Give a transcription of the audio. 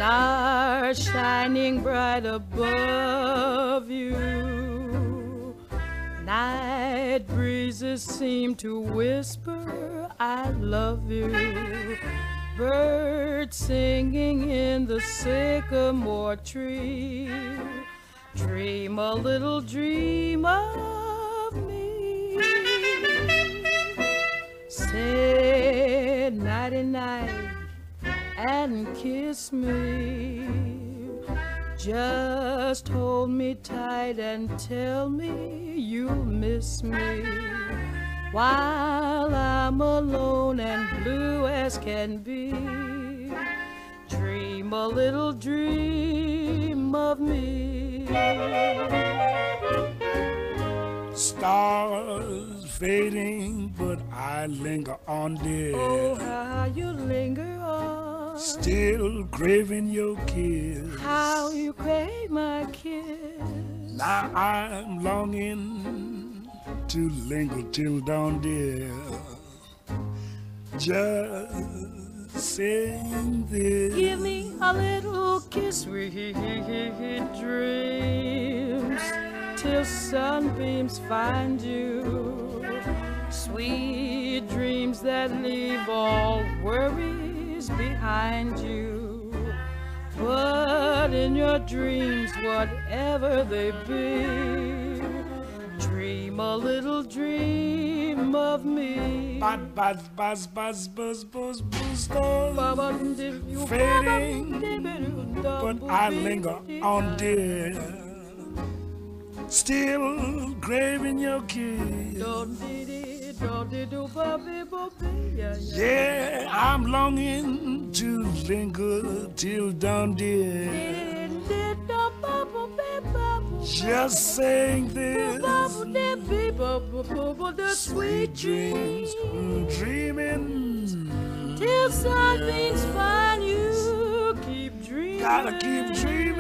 Stars shining bright above you. Night breezes seem to whisper, I love you. Birds singing in the sycamore tree. Dream a little dream of me. Say nighty-night and kiss me. Just hold me tight and tell me you'll miss me. While I'm alone and blue as can be, dream a little dream of me. Stars fading, but I linger on, dear. Oh, how you linger on. Still craving your kiss. How you crave my kiss. Now I'm longing to linger till dawn, dear. Just saying this. Give me a little kiss, sweet dreams, till sunbeams find you. Sweet dreams that leave all worries behind you. But in your dreams, whatever they be, dream a little dream of me. Buzz, buzz, buzz, buzz, buzz, buzz, stars fading, but I linger on, dear. Still craving your kiss. Yeah, I'm longing to linger till dawn, dear. Just saying this. Sweet dreams, dreaming till sunbeams find you. Keep dreaming. Gotta keep dreaming.